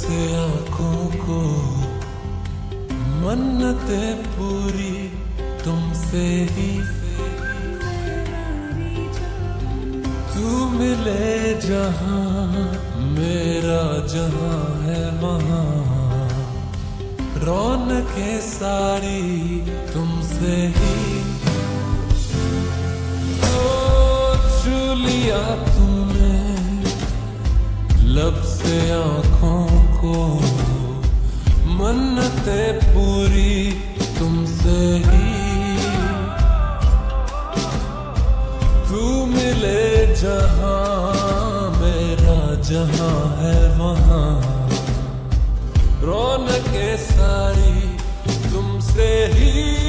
से आंखों को मन्नतें पूरी तुमसे ही। तू मिले जहां मेरा जहां है वहां, रौनकें सारी तुमसे ही। छू लिया तूने लब से आंखों को, मन्नतें पूरी तुमसे ही। तू मिले जहां मेरा जहां है वहां, रौनकें सारी तुमसे ही।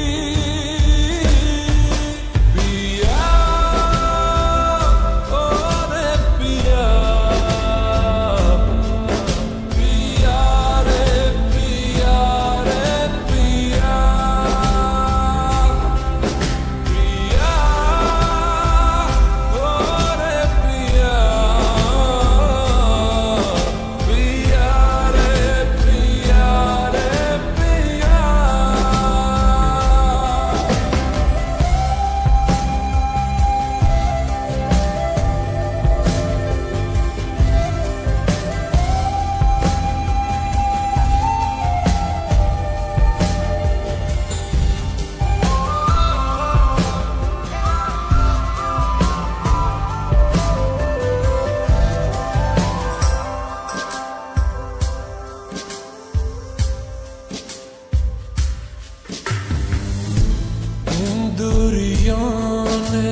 दूरियों ने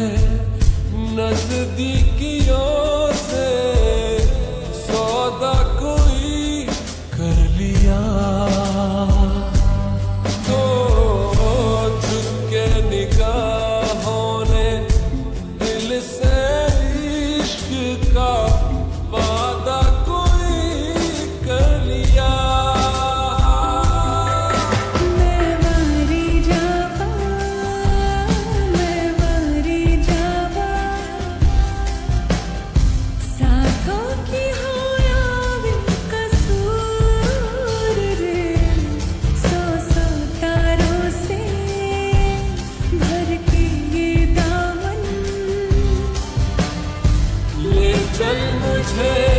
नजदीकियों से सौदा कोई कर लिया, तो झुके निगाहों ने दिल से इश्क का वादा कोई कर लिया। चल मुझे